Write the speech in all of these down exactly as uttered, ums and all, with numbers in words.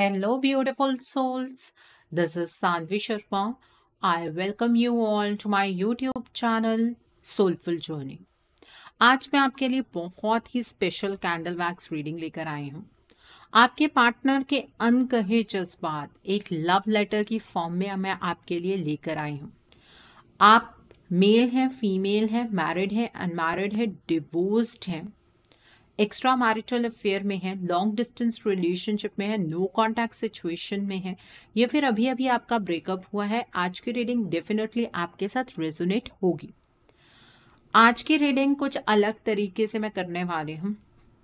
Hello, beautiful souls. This is Sanvi Sharma. I welcome you all to my YouTube channel Soulful Journey. आज मैं आपके लिए बहुत ही स्पेशल कैंडल वैक्स रीडिंग लेकर आई हूँ। आपके पार्टनर के अनकहे जज्बात एक लव लेटर की फॉर्म में मैं आपके लिए लेकर आई हूँ। आप मेल हैं, फीमेल हैं, मैरिड हैं, अनमैरिड हैं, डिवोर्स्ड हैं, एक्स्ट्रा मैरिटल अफेयर में है, लॉन्ग डिस्टेंस रिलेशनशिप में है, नो कॉन्टैक्ट सिचुएशन में है, या फिर अभी अभी आपका ब्रेकअप हुआ है, आज की रीडिंग डेफिनेटली आपके साथ रेजोनेट होगी। आज की रीडिंग कुछ अलग तरीके से मैं करने वाली हूँ।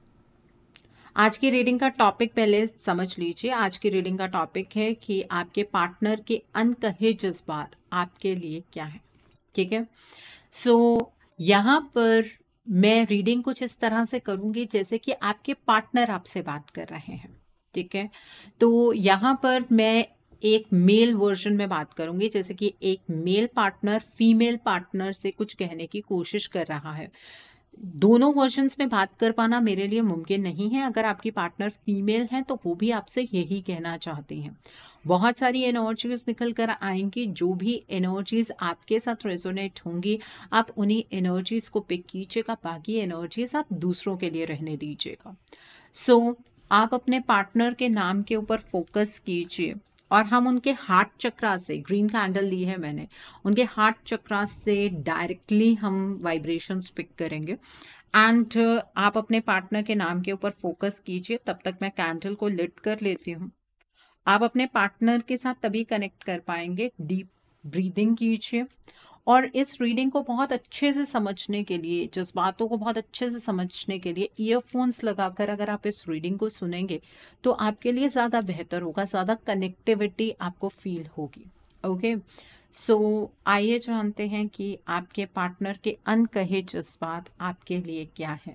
आज की रीडिंग का टॉपिक पहले समझ लीजिए। आज की रीडिंग का टॉपिक है कि आपके पार्टनर के अनकहे जज्बात आपके लिए क्या है। ठीक है, सो so, यहाँ पर मैं रीडिंग कुछ इस तरह से करूंगी जैसे कि आपके पार्टनर आपसे बात कर रहे हैं। ठीक है, तो यहाँ पर मैं एक मेल वर्जन में बात करूंगी, जैसे कि एक मेल पार्टनर फीमेल पार्टनर से कुछ कहने की कोशिश कर रहा है। दोनों वर्जन्स में बात कर पाना मेरे लिए मुमकिन नहीं है। अगर आपकी पार्टनर फीमेल है तो वो भी आपसे यही कहना चाहती हैं। बहुत सारी एनर्जीज निकल कर आएंगी। जो भी एनर्जीज आपके साथ रेजोनेट होंगी आप उन्हीं एनर्जीज को पिक कीजिएगा, बाकी एनर्जीज आप दूसरों के लिए रहने दीजिएगा। सो so, आप अपने पार्टनर के नाम के ऊपर फोकस कीजिए और हम उनके हार्ट चक्रा से, ग्रीन कैंडल ली है मैंने, उनके हार्ट चक्रा से डायरेक्टली हम वाइब्रेशंस पिक करेंगे। एंड आप अपने पार्टनर के नाम के ऊपर फोकस कीजिए। तब तक मैं कैंडल को लिट कर लेती हूँ। आप अपने पार्टनर के साथ तभी कनेक्ट कर पाएंगे। डीप ब्रीदिंग कीजिए और इस रीडिंग को बहुत अच्छे से समझने के लिए, जज्बातों को बहुत अच्छे से समझने के लिए ईयरफोन्स लगाकर अगर आप इस रीडिंग को सुनेंगे तो आपके लिए ज़्यादा बेहतर होगा, ज़्यादा कनेक्टिविटी आपको फील होगी। ओके, सो आइए जानते हैं कि आपके पार्टनर के अनकहे जज्बात आपके लिए क्या है।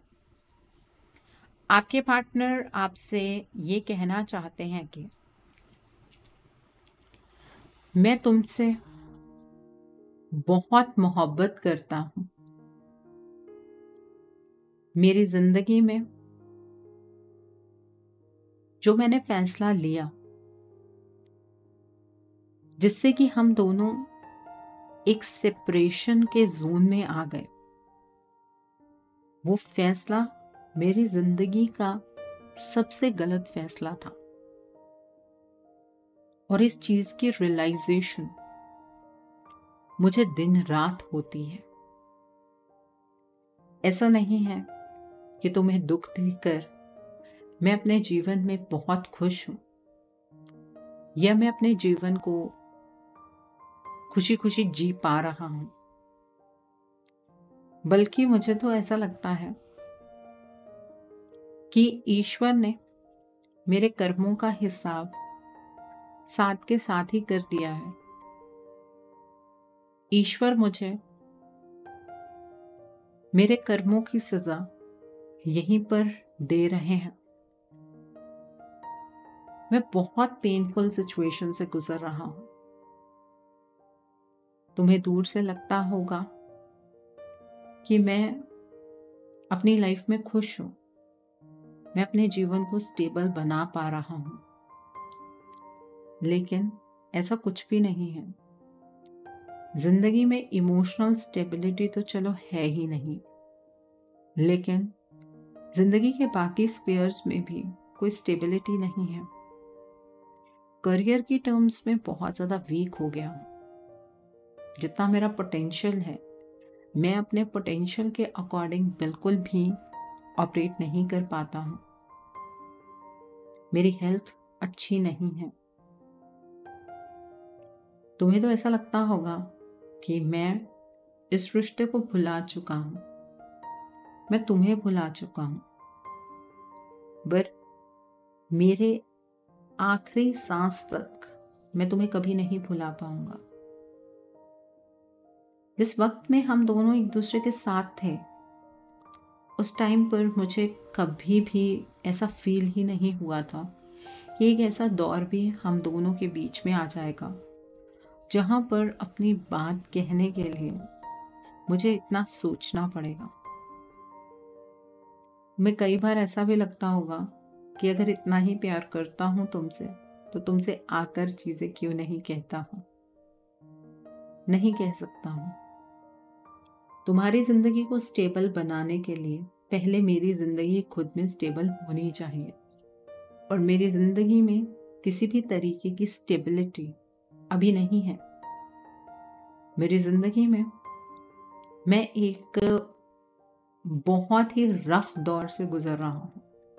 आपके पार्टनर आपसे ये कहना चाहते हैं कि मैं तुमसे बहुत मोहब्बत करता हूं। मेरी जिंदगी में जो मैंने फैसला लिया जिससे कि हम दोनों एक सेपरेशन के जोन में आ गए, वो फैसला मेरी जिंदगी का सबसे गलत फैसला था। और इस चीज की रियलाइजेशन मुझे दिन रात होती है। ऐसा नहीं है कि तुम्हें दुख देकर मैं अपने जीवन में बहुत खुश हूं या मैं अपने जीवन को खुशी खुशी जी पा रहा हूं, बल्कि मुझे तो ऐसा लगता है कि ईश्वर ने मेरे कर्मों का हिसाब साथ के साथ ही कर दिया है। ईश्वर मुझे मेरे कर्मों की सजा यहीं पर दे रहे हैं। मैं बहुत पेनफुल सिचुएशन से गुजर रहा हूं। तुम्हें दूर से लगता होगा कि मैं अपनी लाइफ में खुश हूं, मैं अपने जीवन को स्टेबल बना पा रहा हूं, लेकिन ऐसा कुछ भी नहीं है। जिंदगी में इमोशनल स्टेबिलिटी तो चलो है ही नहीं, लेकिन जिंदगी के बाकी स्पेयर्स में भी कोई स्टेबिलिटी नहीं है। करियर की टर्म्स में बहुत ज़्यादा वीक हो गया हूँ। जितना मेरा पोटेंशियल है मैं अपने पोटेंशियल के अकॉर्डिंग बिल्कुल भी ऑपरेट नहीं कर पाता हूँ। मेरी हेल्थ अच्छी नहीं है। तुम्हें तो ऐसा लगता होगा कि मैं इस रिश्ते को भुला चुका हूं, मैं तुम्हें भुला चुका हूं, पर मेरे आखिरी सांस तक मैं तुम्हें कभी नहीं भुला पाऊंगा। जिस वक्त में हम दोनों एक दूसरे के साथ थे उस टाइम पर मुझे कभी भी ऐसा फील ही नहीं हुआ था कि एक ऐसा दौर भी हम दोनों के बीच में आ जाएगा जहां पर अपनी बात कहने के लिए मुझे इतना सोचना पड़ेगा। मैं कई बार ऐसा भी लगता होगा कि अगर इतना ही प्यार करता हूं तुमसे तो तुमसे आकर चीजें क्यों नहीं कहता हूं? नहीं कह सकता हूं। तुम्हारी जिंदगी को स्टेबल बनाने के लिए पहले मेरी जिंदगी खुद में स्टेबल होनी चाहिए, और मेरी जिंदगी में किसी भी तरीके की स्टेबिलिटी अभी नहीं है। मेरी जिंदगी में मैं एक बहुत ही रफ दौर से गुजर रहा हूं।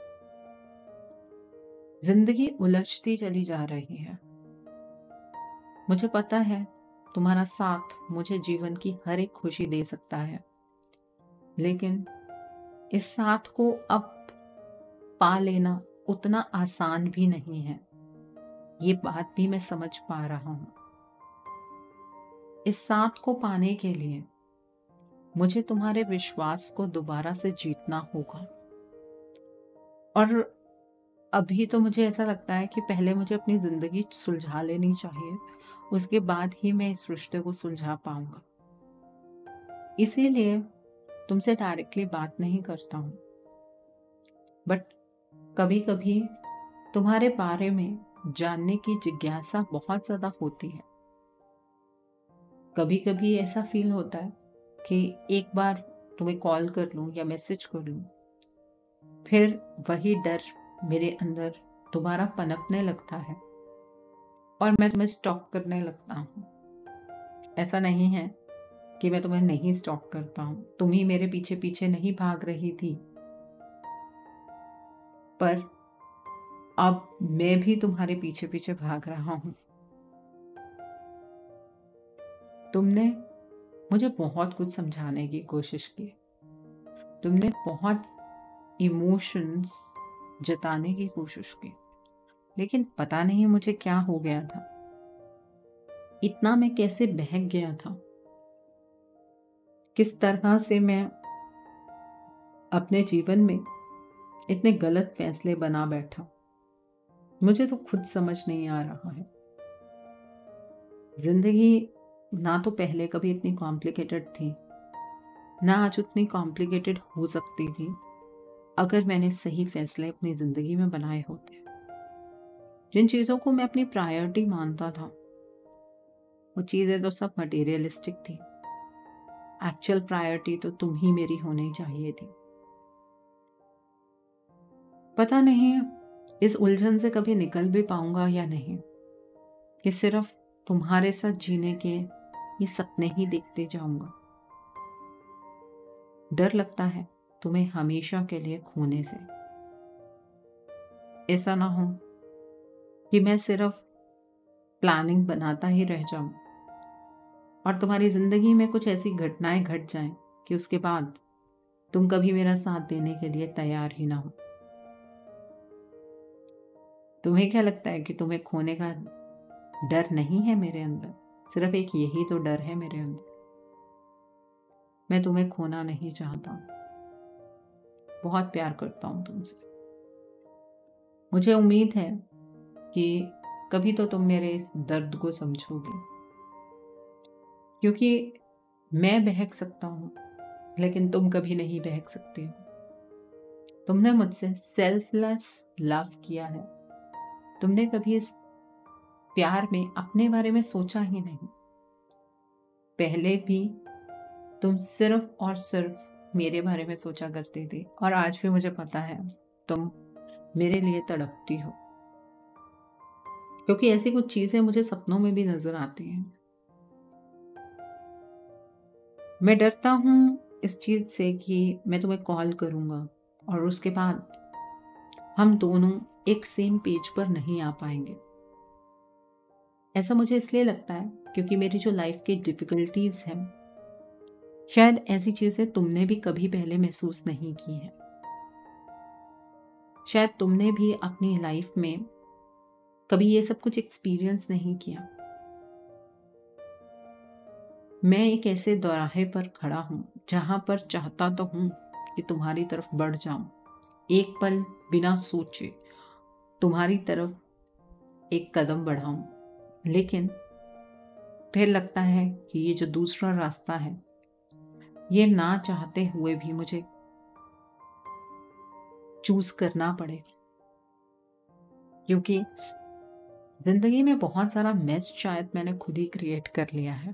जिंदगी उलझती चली जा रही है। मुझे पता है तुम्हारा साथ मुझे जीवन की हर एक खुशी दे सकता है, लेकिन इस साथ को अब पा लेना उतना आसान भी नहीं है। ये बात भी मैं समझ पा रहा हूं। इस साथ को पाने के लिए मुझे तुम्हारे विश्वास को दोबारा से जीतना होगा, और अभी तो मुझे ऐसा लगता है कि पहले मुझे अपनी जिंदगी सुलझा लेनी चाहिए, उसके बाद ही मैं इस रिश्ते को सुलझा पाऊंगा। इसीलिए तुमसे डायरेक्टली बात नहीं करता हूं, बट कभी कभी तुम्हारे बारे में जानने की जिज्ञासा बहुत ज्यादा होती है। कभी कभी ऐसा फील होता है कि एक बार तुम्हें कॉल कर लूं या मैसेज कर लूं, फिर वही डर मेरे अंदर दोबारा पनपने लगता है और मैं तुम्हें स्टॉक करने लगता हूं। ऐसा नहीं है कि मैं तुम्हें नहीं स्टॉक करता हूं, तुम ही मेरे पीछे पीछे नहीं भाग रही थी, पर अब मैं भी तुम्हारे पीछे पीछे भाग रहा हूं। तुमने मुझे बहुत कुछ समझाने की कोशिश की, तुमने बहुत इमोशंस जताने की कोशिश की, लेकिन पता नहीं मुझे क्या हो गया था। इतना मैं कैसे बहक गया था, किस तरह से मैं अपने जीवन में इतने गलत फैसले बना बैठा, मुझे तो खुद समझ नहीं आ रहा है। जिंदगी ना तो पहले कभी इतनी कॉम्प्लिकेटेड थी, ना आज उतनी कॉम्प्लिकेटेड हो सकती थी अगर मैंने सही फैसले अपनी जिंदगी में बनाए होते। जिन चीजों को मैं अपनी प्रायोरिटी मानता था, वो चीजें तो सब मटेरियलिस्टिक थी। एक्चुअल प्रायोरिटी तो तुम ही मेरी होनी चाहिए थी। पता नहीं इस उलझन से कभी निकल भी पाऊंगा या नहीं, कि सिर्फ तुम्हारे साथ जीने के ये सपने ही देखते जाऊंगा। डर लगता है तुम्हें हमेशा के लिए खोने से। ऐसा ना हो कि मैं सिर्फ प्लानिंग बनाता ही रह जाऊं और तुम्हारी जिंदगी में कुछ ऐसी घटनाएं घट जाएं कि उसके बाद तुम कभी मेरा साथ देने के लिए तैयार ही ना हो। तुम्हें क्या लगता है कि तुम्हें खोने का डर नहीं है मेरे अंदर? सिर्फ एक यही तो डर है मेरे अंदर। मैं तुम्हें खोना नहीं चाहता, बहुत प्यार करता हूं तुमसे। मुझे उम्मीद है कि कभी तो तुम मेरे इस दर्द को समझोगे, क्योंकि मैं बहक सकता हूं लेकिन तुम कभी नहीं बहक सकती हो। तुमने मुझसे सेल्फलेस लव किया है। तुमने कभी इस प्यार में अपने बारे में सोचा ही नहीं। पहले भी तुम सिर्फ और सिर्फ मेरे बारे में सोचा करते थे, और आज भी मुझे पता है तुम मेरे लिए तड़पती हो, क्योंकि ऐसी कुछ चीजें मुझे सपनों में भी नजर आती हैं। मैं डरता हूं इस चीज से कि मैं तुम्हें कॉल करूंगा और उसके बाद हम दोनों एक सेम पेज पर नहीं आ पाएंगे। ऐसा मुझे इसलिए लगता है क्योंकि मेरी जो लाइफ की डिफिकल्टीज हैं, शायद ऐसी चीजें तुमने भी कभी पहले महसूस नहीं की हैं। शायद तुमने भी अपनी लाइफ में कभी ये सब कुछ एक्सपीरियंस नहीं किया। मैं एक ऐसे दौराहे पर खड़ा हूं जहां पर चाहता तो हूं कि तुम्हारी तरफ बढ़ जाऊं, एक पल बिना सोचे तुम्हारी तरफ एक कदम बढ़ाऊं, लेकिन फिर लगता है कि ये जो दूसरा रास्ता है, ये ना चाहते हुए भी मुझे चूज करना पड़े, क्योंकि जिंदगी में बहुत सारा मेस शायद मैंने खुद ही क्रिएट कर लिया है।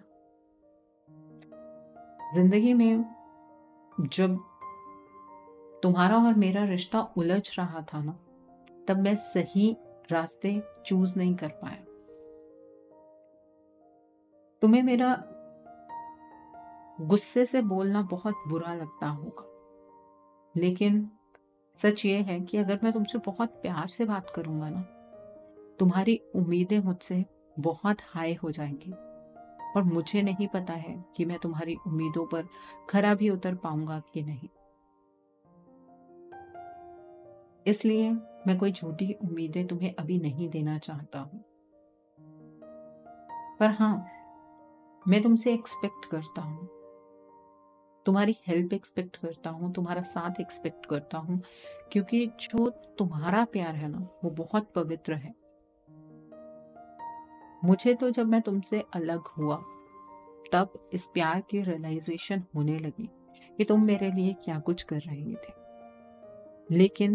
जिंदगी में जब तुम्हारा और मेरा रिश्ता उलझ रहा था ना, तब मैं सही रास्ते चूज नहीं कर पाया। तुम्हें मेरा गुस्से से बोलना बहुत बुरा लगता होगा, लेकिन सच ये है कि अगर मैं तुमसे बहुत प्यार से बात करूंगा ना, तुम्हारी उम्मीदें मुझसे बहुत हाई हो जाएंगी और मुझे नहीं पता है कि मैं तुम्हारी उम्मीदों पर खरा भी उतर पाऊंगा कि नहीं। इसलिए मैं कोई झूठी उम्मीदें तुम्हें अभी नहीं देना चाहता हूं। पर हाँ, मैं तुमसे एक्सपेक्ट करता हूं, तुम्हारी हेल्प एक्सपेक्ट करता हूं, तुम्हारा साथ एक्सपेक्ट करता हूं, क्योंकि जो तुम्हारा प्यार है ना, वो बहुत पवित्र है। मुझे तो जब मैं तुमसे अलग हुआ तब इस प्यार की रियलाइजेशन होने लगी कि तुम मेरे लिए क्या कुछ कर रहे थे। लेकिन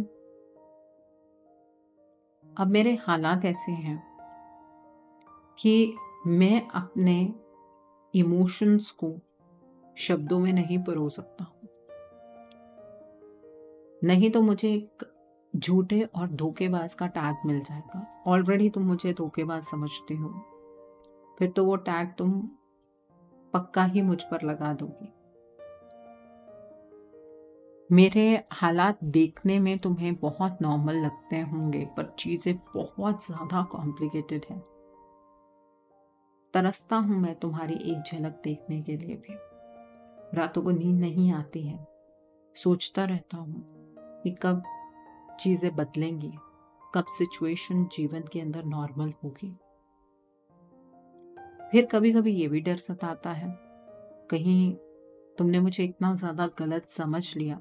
अब मेरे हालात ऐसे हैं कि मैं अपने इमोशंस को शब्दों में नहीं परो सकता हूं, नहीं तो मुझे एक झूठे और धोखेबाज का टैग मिल जाएगा। ऑलरेडी तुम मुझे धोखेबाज समझती हो, फिर तो वो टैग तुम पक्का ही मुझ पर लगा दोगी। मेरे हालात देखने में तुम्हें बहुत नॉर्मल लगते होंगे, पर चीजें बहुत ज्यादा कॉम्प्लिकेटेड हैं। तरसता हूं मैं तुम्हारी एक झलक देखने के लिए भी। रातों को नींद नहीं आती है, सोचता रहता हूं कि कब चीजें बदलेंगी, कब सिचुएशन जीवन के अंदर नॉर्मल होगी। फिर कभी कभी ये भी डर सताता है, कहीं तुमने मुझे इतना ज्यादा गलत समझ लिया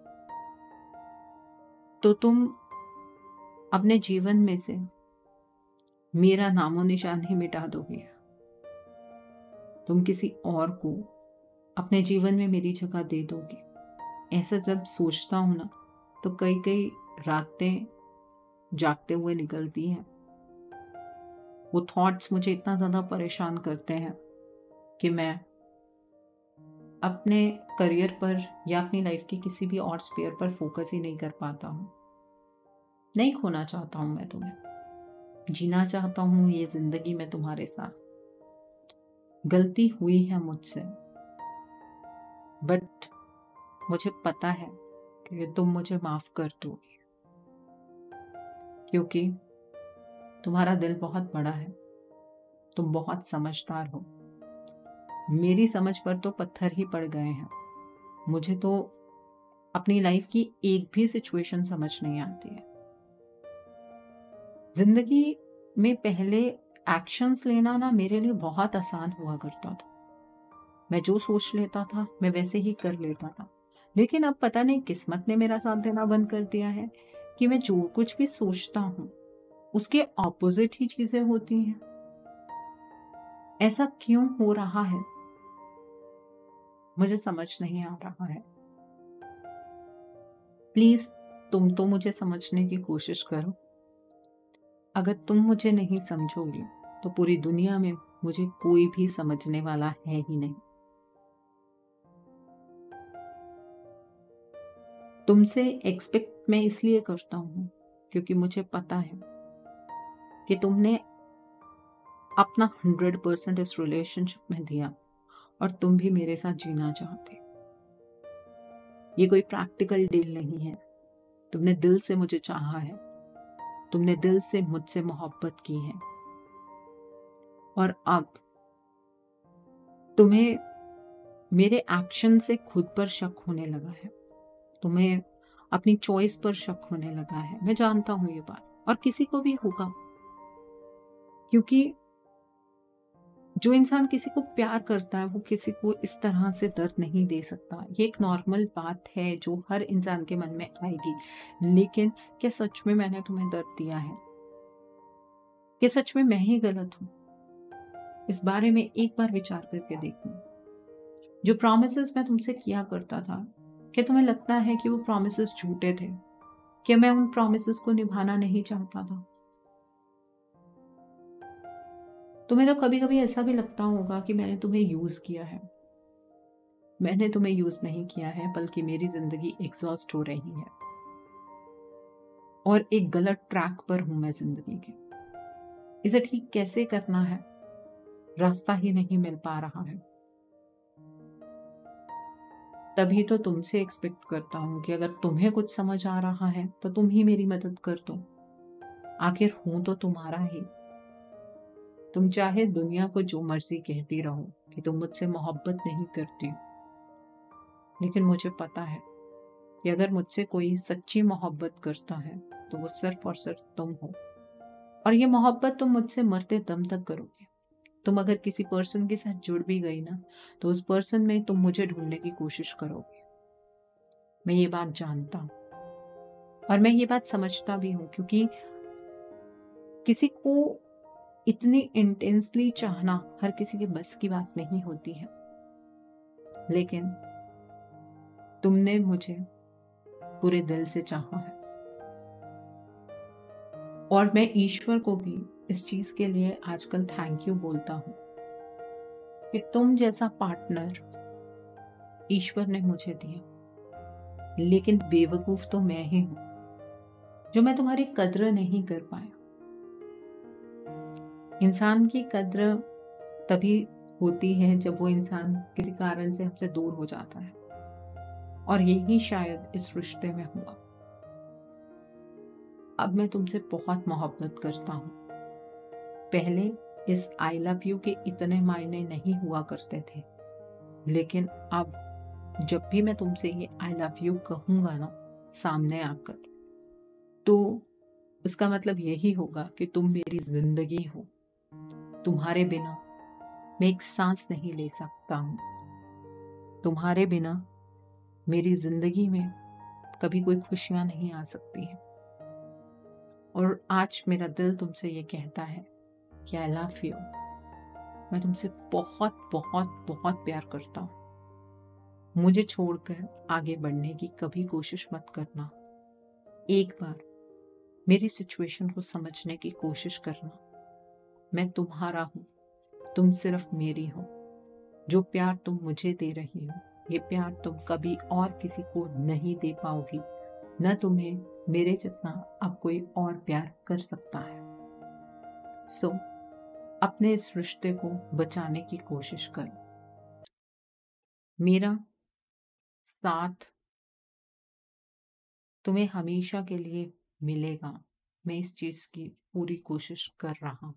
तो तुम अपने जीवन में से मेरा नामो निशान ही मिटा दोगे। तुम किसी और को अपने जीवन में मेरी जगह दे दोगे। ऐसा जब सोचता हूं ना, तो कई कई रातें जागते हुए निकलती हैं। वो थॉट्स मुझे इतना ज्यादा परेशान करते हैं कि मैं अपने करियर पर या अपनी लाइफ की किसी भी और स्पेयर पर फोकस ही नहीं कर पाता हूँ। नहीं खोना चाहता हूँ मैं तुम्हें, जीना चाहता हूँ ये जिंदगी में तुम्हारे साथ। गलती हुई है मुझसे, बट मुझे पता है कि तुम मुझे माफ कर दोगे, क्योंकि तुम्हारा दिल बहुत बड़ा है, तुम बहुत समझदार हो। मेरी समझ पर तो पत्थर ही पड़ गए हैं। मुझे तो अपनी लाइफ की एक भी सिचुएशन समझ नहीं आती है। जिंदगी में पहले एक्शंस लेना ना मेरे लिए बहुत आसान हुआ करता था। मैं जो सोच लेता था मैं वैसे ही कर लेता था। लेकिन अब पता नहीं किस्मत ने मेरा साथ देना बंद कर दिया है कि मैं जो कुछ भी सोचता हूँ उसके ऑपोजिट ही चीजें होती हैं। ऐसा क्यों हो रहा है मुझे समझ नहीं आ रहा है। प्लीज तुम तो मुझे समझने की कोशिश करो। अगर तुम मुझे नहीं समझोगे तो पूरी दुनिया में मुझे कोई भी समझने वाला है ही नहीं। तुमसे एक्सपेक्ट मैं इसलिए करता हूं क्योंकि मुझे पता है कि तुमने अपना हंड्रेड परसेंट इस रिलेशनशिप में दिया और तुम भी मेरे साथ जीना चाहते। ये कोई प्रैक्टिकल डील नहीं है। तुमने दिल से मुझे चाहा है, तुमने दिल से मुझसे मोहब्बत की है, और अब तुम्हें मेरे एक्शन से खुद पर शक होने लगा है, तुम्हें अपनी चॉइस पर शक होने लगा है। मैं जानता हूं ये बात, और किसी को भी होगा, क्योंकि जो इंसान किसी को प्यार करता है वो किसी को इस तरह से दर्द नहीं दे सकता। ये एक नॉर्मल बात है जो हर इंसान के मन में आएगी। लेकिन क्या सच में मैंने तुम्हें दर्द दिया है? क्या सच में मैं ही गलत हूं? इस बारे में एक बार विचार करके देखो। जो प्रॉमिसेस मैं तुमसे किया करता था, क्या तुम्हें लगता है कि वो प्रॉमिसेस झूठे थे? क्या मैं उन प्रॉमिसेस को निभाना नहीं चाहता था? तुम्हें तो कभी कभी ऐसा भी लगता होगा कि मैंने तुम्हें यूज किया है। मैंने तुम्हें यूज नहीं किया है, बल्कि मेरी जिंदगी एग्जॉस्ट हो रही है और एक गलत ट्रैक पर हूं मैं जिंदगी के। इसे ठीक कैसे करना है, रास्ता ही नहीं मिल पा रहा है। तभी तो तुमसे एक्सपेक्ट करता हूं कि अगर तुम्हें कुछ समझ आ रहा है तो तुम ही मेरी मदद कर दो। आखिर हूं तो तुम्हारा ही। तुम चाहे दुनिया को जो मर्जी कहती रहो कि तुम मुझसे मोहब्बत नहीं करती, लेकिन मुझे पता है कि अगर मुझसे कोई सच्ची मोहब्बत करता है तो वो सिर्फ और सिर्फ तुम हो। और ये मोहब्बत तुम मुझसे मरते दम तक करोगे। तुम अगर किसी पर्सन के साथ जुड़ भी गई ना, तो उस पर्सन में तुम मुझे ढूंढने की कोशिश करोगे। मैं ये बात जानता हूं और मैं ये बात समझता भी हूं, क्योंकि किसी को इतनी इंटेंसली चाहना हर किसी के बस की बात नहीं होती है। लेकिन तुमने मुझे पूरे दिल से चाहा है और मैं ईश्वर को भी इस चीज के लिए आजकल थैंक यू बोलता हूं कि तुम जैसा पार्टनर ईश्वर ने मुझे दिया। लेकिन बेवकूफ तो मैं ही हूं जो मैं तुम्हारी कद्र नहीं कर पाया। इंसान की कद्र तभी होती है जब वो इंसान किसी कारण से हमसे दूर हो जाता है, और यही शायद इस रिश्ते में हुआ। अब मैं तुमसे बहुत मोहब्बत करता हूं। पहले इस आई लव यू के इतने मायने नहीं हुआ करते थे, लेकिन अब जब भी मैं तुमसे ये आई लव यू कहूंगा ना सामने आकर, तो उसका मतलब यही होगा कि तुम मेरी जिंदगी हो। तुम्हारे बिना मैं एक सांस नहीं ले सकता हूं। तुम्हारे बिना मेरी जिंदगी में कभी कोई खुशियां नहीं आ सकती हैं। और आज मेरा दिल तुमसे ये कहता है कि आई लव यू। मैं तुमसे बहुत बहुत बहुत प्यार करता हूं। मुझे छोड़कर आगे बढ़ने की कभी कोशिश मत करना। एक बार मेरी सिचुएशन को समझने की कोशिश करना। मैं तुम्हारा हूं, तुम सिर्फ मेरी हो। जो प्यार तुम मुझे दे रही हो, ये प्यार तुम कभी और किसी को नहीं दे पाओगी। न तुम्हें मेरे जितना अब कोई और प्यार कर सकता है। सो so, अपने इस रिश्ते को बचाने की कोशिश करो। मेरा साथ तुम्हें हमेशा के लिए मिलेगा। मैं इस चीज की पूरी कोशिश कर रहा हूं।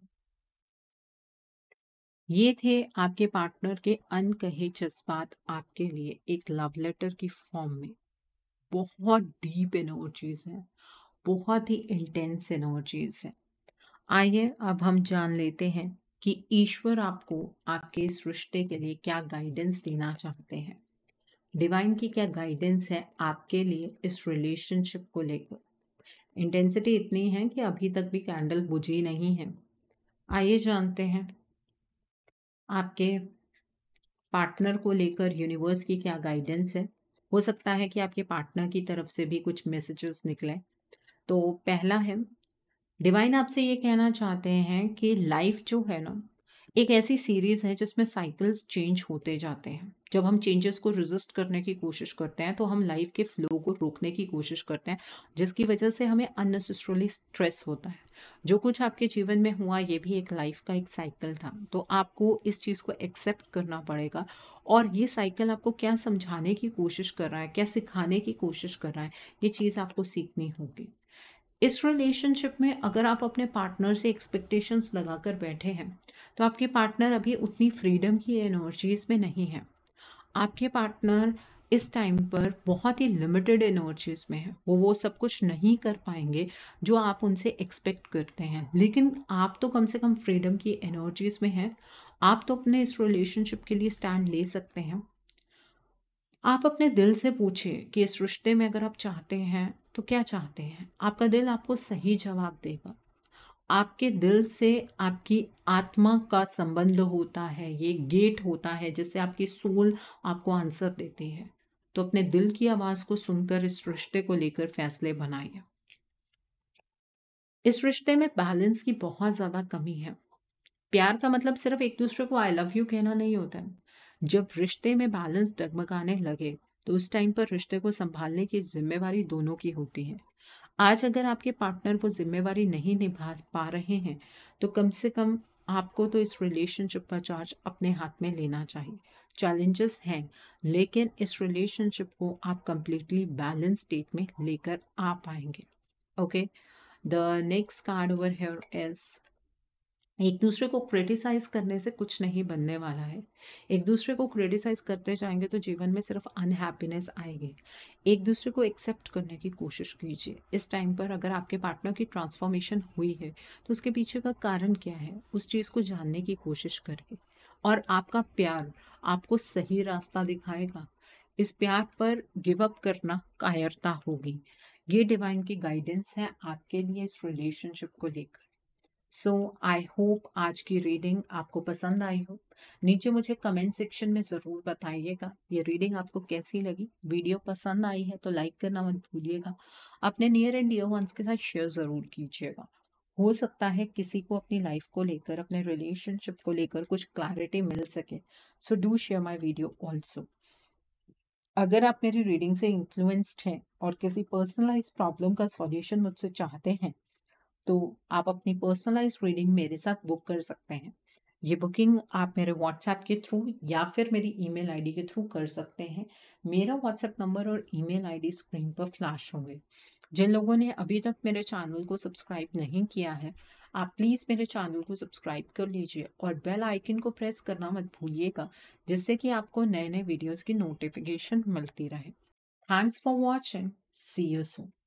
ये थे आपके पार्टनर के अनकहे जज्बात आपके लिए एक लव लेटर की फॉर्म में। बहुत डीप एनर्जीज हैं, बहुत ही इंटेंस एनर्जीज हैं। आइए अब हम जान लेते हैं कि ईश्वर आपको आपके इस रिश्ते के लिए क्या गाइडेंस देना चाहते हैं। डिवाइन की क्या गाइडेंस है आपके लिए इस रिलेशनशिप को लेकर। इंटेंसिटी इतनी है कि अभी तक भी कैंडल बुझी नहीं है। आइए जानते हैं आपके पार्टनर को लेकर यूनिवर्स की क्या गाइडेंस है। हो सकता है कि आपके पार्टनर की तरफ से भी कुछ मैसेजेस निकले। तो पहला है, डिवाइन आपसे ये कहना चाहते हैं कि लाइफ जो है ना, एक ऐसी सीरीज है जिसमें साइकिल्स चेंज होते जाते हैं। जब हम चेंजेस को रेजिस्ट करने की कोशिश करते हैं तो हम लाइफ के फ्लो को रोकने की कोशिश करते हैं, जिसकी वजह से हमें अननेसेसरली स्ट्रेस होता है। जो कुछ आपके जीवन में हुआ ये भी एक लाइफ का एक साइकिल था, तो आपको इस चीज़ को एक्सेप्ट करना पड़ेगा। और ये साइकिल आपको क्या समझाने की कोशिश कर रहा है, क्या सिखाने की कोशिश कर रहा है, ये चीज़ आपको सीखनी होगी। इस रिलेशनशिप में अगर आप अपने पार्टनर से एक्सपेक्टेशंस लगाकर बैठे हैं, तो आपके पार्टनर अभी उतनी फ्रीडम की एनर्जीज में नहीं है। आपके पार्टनर इस टाइम पर बहुत ही लिमिटेड एनर्जीज में है। वो वो सब कुछ नहीं कर पाएंगे जो आप उनसे एक्सपेक्ट करते हैं, लेकिन आप तो कम से कम फ्रीडम की एनर्जीज में हैं। आप तो अपने इस रिलेशनशिप के लिए स्टैंड ले सकते हैं। आप अपने दिल से पूछिए कि इस रिश्ते में अगर आप चाहते हैं तो क्या चाहते हैं। आपका दिल आपको सही जवाब देगा। आपके दिल से आपकी आत्मा का संबंध होता है, ये गेट होता है जिससे आपकी सोल आपको आंसर देती है। तो अपने दिल की आवाज को सुनकर इस रिश्ते को लेकर फैसले बनाइए। इस रिश्ते में बैलेंस की बहुत ज्यादा कमी है। प्यार का मतलब सिर्फ एक दूसरे को आई लव यू कहना नहीं होता है। जब रिश्ते में बैलेंस डगमगाने लगे तो उस टाइम पर रिश्ते को संभालने की जिम्मेवारी दोनों की होती है। आज अगर आपके पार्टनर वो जिम्मेवारी नहीं निभा पा रहे हैं तो कम से कम आपको तो इस रिलेशनशिप का चार्ज अपने हाथ में लेना चाहिए। चैलेंजेस हैं, लेकिन इस रिलेशनशिप को आप कंप्लीटली बैलेंस स्टेट में लेकर आ पाएंगे। Okay, the next card over here is, एक दूसरे को क्रिटिसाइज करने से कुछ नहीं बनने वाला है। एक दूसरे को क्रिटिसाइज करते जाएंगे तो जीवन में सिर्फ अनहैप्पीनेस आएगी। एक दूसरे को एक्सेप्ट करने की कोशिश कीजिए। इस टाइम पर अगर आपके पार्टनर की ट्रांसफॉर्मेशन हुई है तो उसके पीछे का कारण क्या है, उस चीज़ को जानने की कोशिश करिए। और आपका प्यार आपको सही रास्ता दिखाएगा। इस प्यार पर गिव अप करना कायरता होगी। ये डिवाइन की गाइडेंस है आपके लिए इस रिलेशनशिप को लेकर। सो आई होप आज की रीडिंग आपको पसंद आई हो। नीचे मुझे कमेंट सेक्शन में ज़रूर बताइएगा ये रीडिंग आपको कैसी लगी। वीडियो पसंद आई है तो लाइक करना मत भूलिएगा। अपने नियर एंड डियर वंस के साथ शेयर ज़रूर कीजिएगा। हो सकता है किसी को अपनी लाइफ को लेकर, अपने रिलेशनशिप को लेकर कुछ क्लैरिटी मिल सके। So do share my video also. अगर आप मेरी रीडिंग से इन्फ्लुएंस्ड हैं और किसी पर्सनलाइज प्रॉब्लम का सॉल्यूशन मुझसे चाहते हैं तो आप अपनी पर्सनलाइज रीडिंग मेरे साथ बुक कर सकते हैं। ये बुकिंग आप मेरे व्हाट्सएप के थ्रू या फिर मेरी ईमेल आईडी के थ्रू कर सकते हैं। मेरा व्हाट्सएप नंबर और ईमेल आईडी स्क्रीन पर फ्लैश होंगे। जिन लोगों ने अभी तक मेरे चैनल को सब्सक्राइब नहीं किया है, आप प्लीज़ मेरे चैनल को सब्सक्राइब कर लीजिए और बेल आइकन को प्रेस करना मत भूलिएगा, जिससे कि आपको नए नए वीडियोज़ की नोटिफिकेशन मिलती रहे। Thanks for watching, see you soon.